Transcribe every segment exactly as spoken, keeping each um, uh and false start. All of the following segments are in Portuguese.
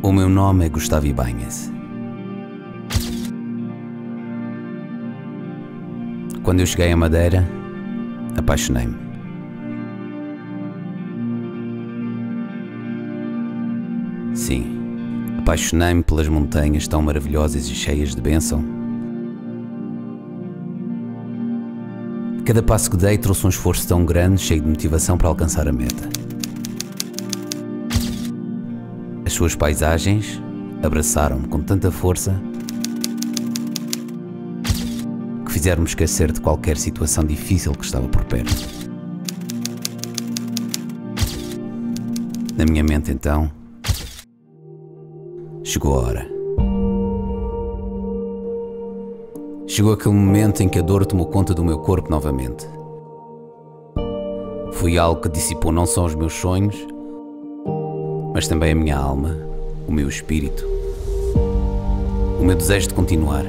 O meu nome é Gustavo Ibáñez. Quando eu cheguei à Madeira, apaixonei-me. Sim, apaixonei-me pelas montanhas tão maravilhosas e cheias de bênção. Cada passo que dei trouxe um esforço tão grande, cheio de motivação para alcançar a meta. As suas paisagens abraçaram-me com tanta força que fizeram-me esquecer de qualquer situação difícil que estava por perto. Na minha mente, então, chegou a hora. Chegou aquele momento em que a dor tomou conta do meu corpo novamente. Foi algo que dissipou não só os meus sonhos, mas também a minha alma, o meu espírito, o meu desejo de continuar.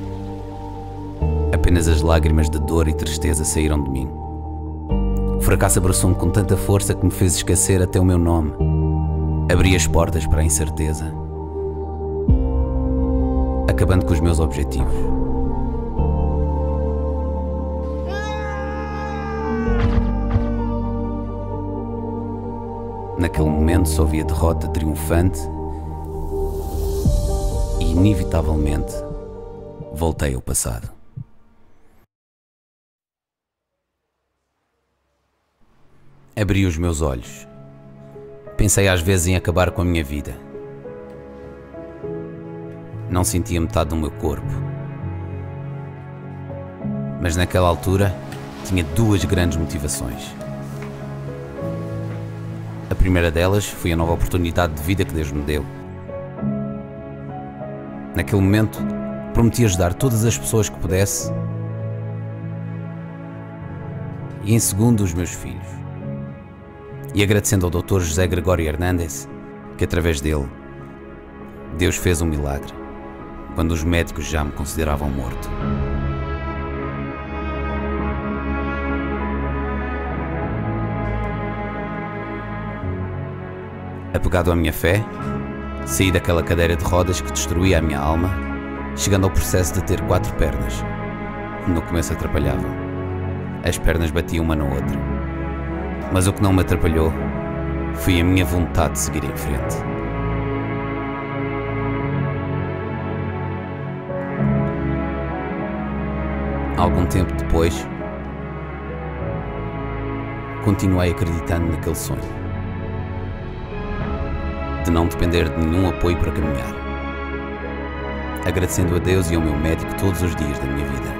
Apenas as lágrimas de dor e tristeza saíram de mim. O fracasso abraçou-me com tanta força que me fez esquecer até o meu nome. Abri as portas para a incerteza, acabando com os meus objetivos. Naquele momento só vi a derrota triunfante e, inevitavelmente, voltei ao passado. Abri os meus olhos. Pensei às vezes em acabar com a minha vida. Não sentia metade do meu corpo. Mas naquela altura tinha duas grandes motivações. A primeira delas foi a nova oportunidade de vida que Deus me deu. Naquele momento, prometi ajudar todas as pessoas que pudesse. E em segundo, os meus filhos. E agradecendo ao doutor José Gregório Hernández, que através dele, Deus fez um milagre, quando os médicos já me consideravam morto. Apegado à minha fé, saí daquela cadeira de rodas que destruía a minha alma, chegando ao processo de ter quatro pernas. No começo atrapalhavam. As pernas batiam uma na outra. Mas o que não me atrapalhou foi a minha vontade de seguir em frente. Algum tempo depois, continuei acreditando naquele sonho de não depender de nenhum apoio para caminhar, agradecendo a Deus e ao meu médico todos os dias da minha vida.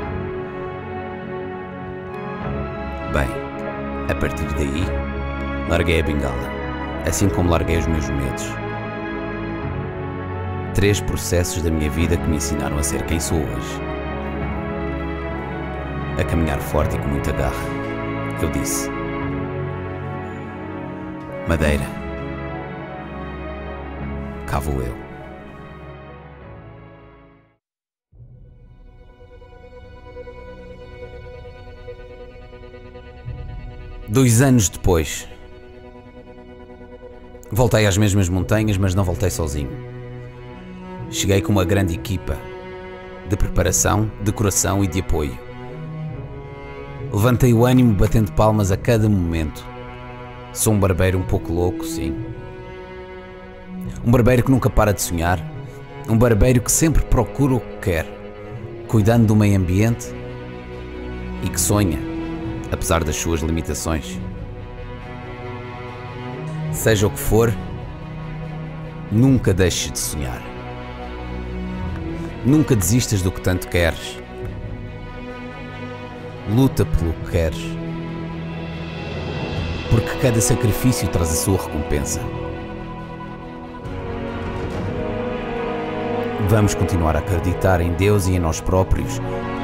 Bem, a partir daí, larguei a bengala, assim como larguei os meus medos. Três processos da minha vida que me ensinaram a ser quem sou hoje. A caminhar forte e com muita garra. Eu disse: Madeira, cá vou eu. Dois anos depois, voltei às mesmas montanhas, mas não voltei sozinho. Cheguei com uma grande equipa de preparação, de coração e de apoio. Levantei o ânimo batendo palmas a cada momento. Sou um barbeiro um pouco louco, sim. Um barbeiro que nunca para de sonhar. Um barbeiro que sempre procura o que quer, cuidando do meio ambiente e que sonha, apesar das suas limitações. Seja o que for, nunca deixes de sonhar. Nunca desistas do que tanto queres. Luta pelo que queres, porque cada sacrifício traz a sua recompensa. Vamos continuar a acreditar em Deus e em nós próprios.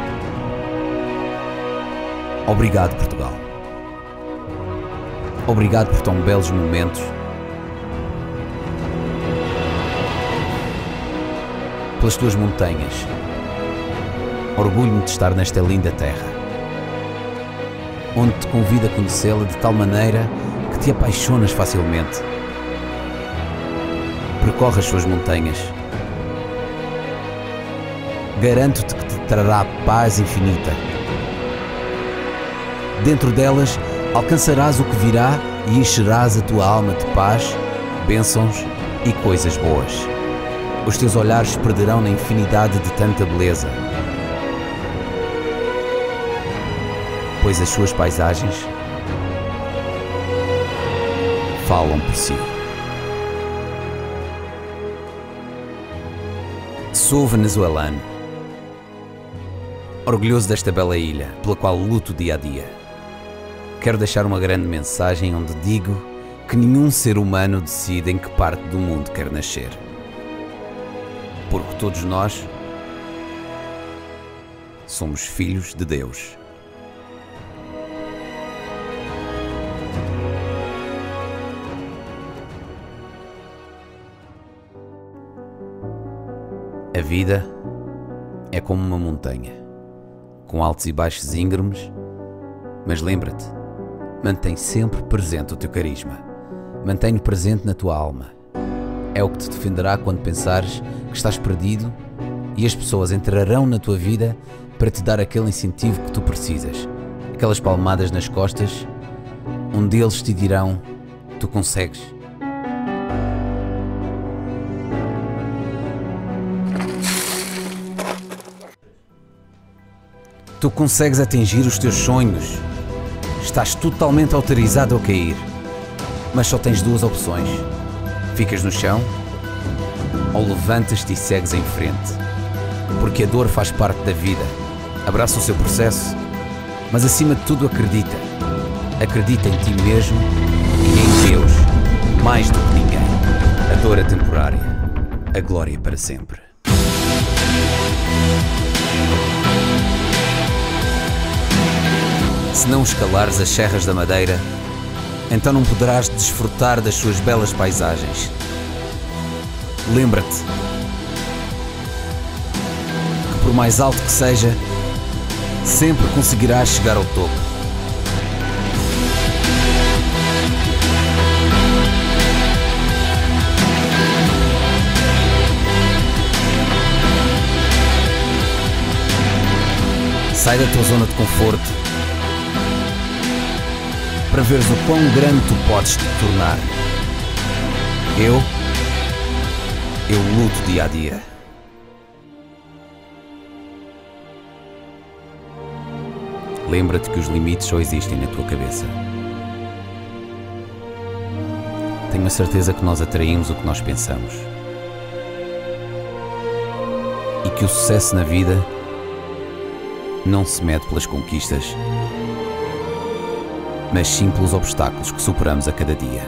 Obrigado, Portugal. Obrigado por tão belos momentos. Pelas tuas montanhas. Orgulho-me de estar nesta linda terra, onde te convido a conhecê-la de tal maneira que te apaixonas facilmente. percorre as suas montanhas. Garanto-te que te trará paz infinita. Dentro delas alcançarás o que virá e encherás a tua alma de paz, bênçãos e coisas boas. Os teus olhares se perderão na infinidade de tanta beleza, pois as suas paisagens falam por si. Sou venezuelano, orgulhoso desta bela ilha, pela qual luto dia a dia. Quero deixar uma grande mensagem onde digo que nenhum ser humano decide em que parte do mundo quer nascer. Porque todos nós somos filhos de Deus. A vida é como uma montanha, com altos e baixos íngremes, mas lembra-te, mantém sempre presente o teu carisma, mantém-no presente na tua alma. É o que te defenderá quando pensares que estás perdido, e as pessoas entrarão na tua vida para te dar aquele incentivo que tu precisas, aquelas palmadas nas costas, onde eles te dirão: tu consegues. Tu consegues atingir os teus sonhos. Estás totalmente autorizado a cair, mas só tens duas opções: ficas no chão ou levantas-te e segues em frente. Porque a dor faz parte da vida. Abraça o seu processo, mas acima de tudo acredita. Acredita em ti mesmo e em Deus, mais do que ninguém. A dor é temporária, a glória é para sempre. Se não escalares as serras da Madeira, então não poderás desfrutar das suas belas paisagens. Lembra-te que, por mais alto que seja, sempre conseguirás chegar ao topo. Sai da tua zona de conforto para veres o quão grande tu podes te tornar. Eu, eu luto dia a dia. Lembra-te que os limites só existem na tua cabeça. Tenho a certeza que nós atraímos o que nós pensamos. E que o sucesso na vida não se mede pelas conquistas, mas sim pelos obstáculos que superamos a cada dia.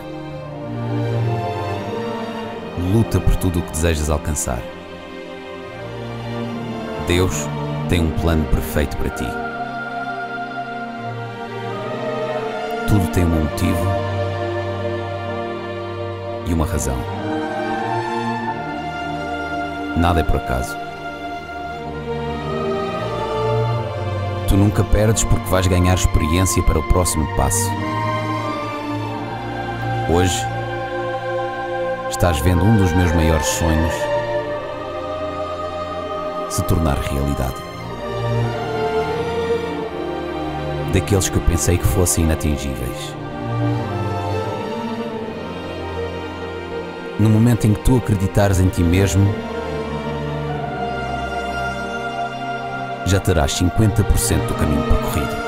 Luta por tudo o que desejas alcançar. Deus tem um plano perfeito para ti. Tudo tem um motivo e uma razão. Nada é por acaso. Tu nunca perdes porque vais ganhar experiência para o próximo passo. Hoje estás vendo um dos meus maiores sonhos se tornar realidade. Daqueles que eu pensei que fossem inatingíveis. No momento em que tu acreditares em ti mesmo, já terás cinquenta por cento do caminho percorrido.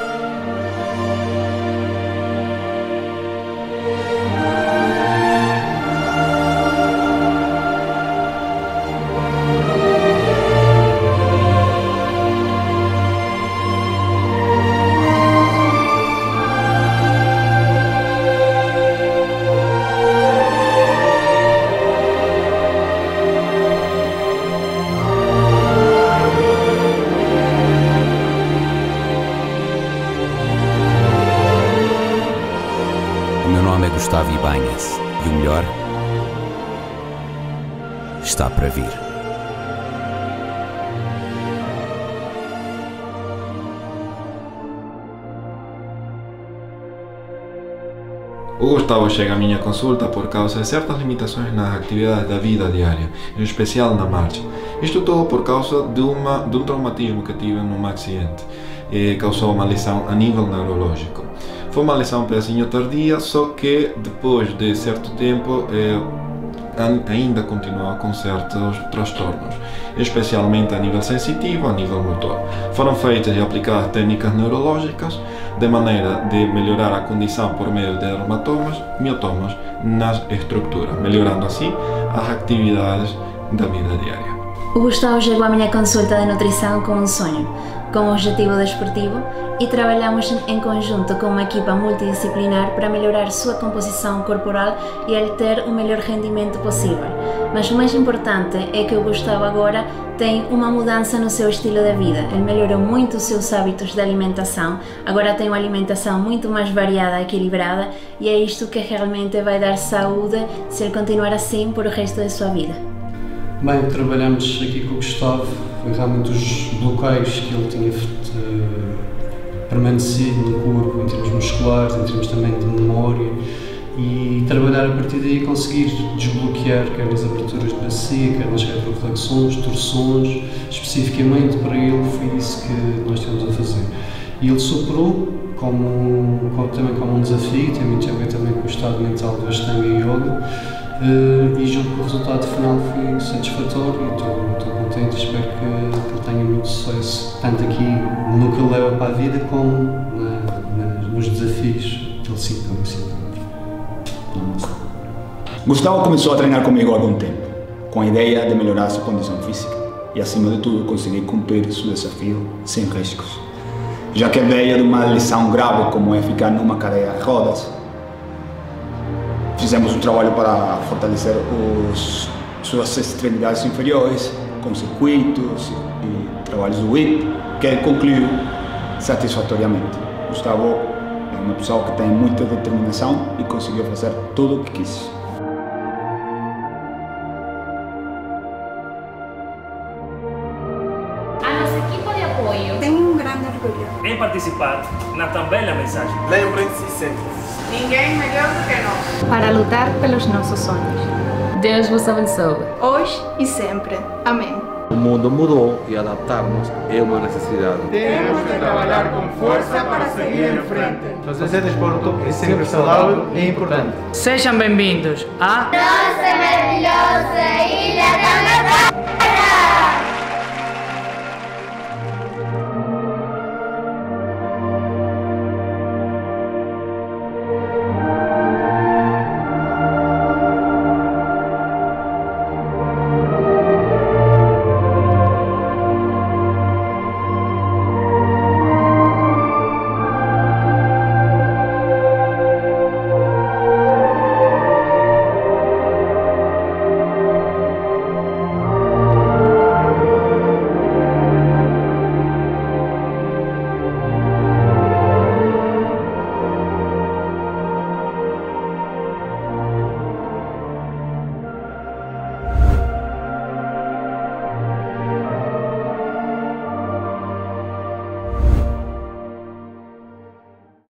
Gustavo Ibáñez, e o melhor está para vir. O Gustavo chega à minha consulta por causa de certas limitações nas atividades da vida diária, em especial na marcha. Isto tudo por causa de, uma, de um traumatismo que tive num acidente e causou uma lesão a nível neurológico. Foi uma lesão um pedacinho tardia, só que depois de certo tempo eh, ainda continua com certos transtornos, especialmente a nível sensitivo, a nível motor. Foram feitas e aplicadas técnicas neurológicas de maneira de melhorar a condição por meio de dermatomas, miotomas nas estruturas, melhorando assim as atividades da vida diária. O Gustavo chegou à minha consulta de nutrição com um sonho, com um objetivo desportivo, e trabalhamos em conjunto com uma equipa multidisciplinar para melhorar sua composição corporal e ele ter o melhor rendimento possível. Mas o mais importante é que o Gustavo agora tem uma mudança no seu estilo de vida. Ele melhorou muito os seus hábitos de alimentação, agora tem uma alimentação muito mais variada e equilibrada, e é isto que realmente vai dar saúde se ele continuar assim por o resto de sua vida. Bem, o que trabalhamos aqui com o Gustavo foi realmente os bloqueios que ele tinha uh, permanecido no corpo, em termos musculares, em termos também de memória, e trabalhar a partir daí conseguir desbloquear, quer nas aberturas de bacia, quer nas retroflexões, torções. Especificamente para ele foi isso que nós temos a fazer. E ele superou como, como, também como um desafio, também tem a ver também com o estado mental do Ashtanga Yoga. Uh, e julgo que o resultado final foi satisfatório e estou contente e espero que, que ele tenha muito sucesso, tanto aqui no que ele leva para a vida como na, na, nos desafios que ele se impõe. Gustavo começou a treinar comigo há algum tempo, com a ideia de melhorar sua condição física e, acima de tudo, conseguir cumprir seu desafio sem riscos, já que veio de uma lesão grave como é ficar numa cadeira de rodas. Fizemos um trabalho para fortalecer os, suas extremidades inferiores, com circuitos e trabalhos do W I P, que concluiu satisfatoriamente. Gustavo é uma pessoa que tem muita determinação e conseguiu fazer tudo o que quis. A nossa equipa de apoio tem um grande orgulho em participar na tão bela mensagem. Lembrem-se sempre, ninguém melhor do que nós para lutar pelos nossos sonhos. Deus vos abençoe. Hoje e sempre. Amém. O mundo mudou e adaptar-nos é uma necessidade. Temos que trabalhar com força para seguir em frente. Fazer desporto é sempre saudável e importante. Sejam bem-vindos a Nossa maravilhosa Ilha da Natal!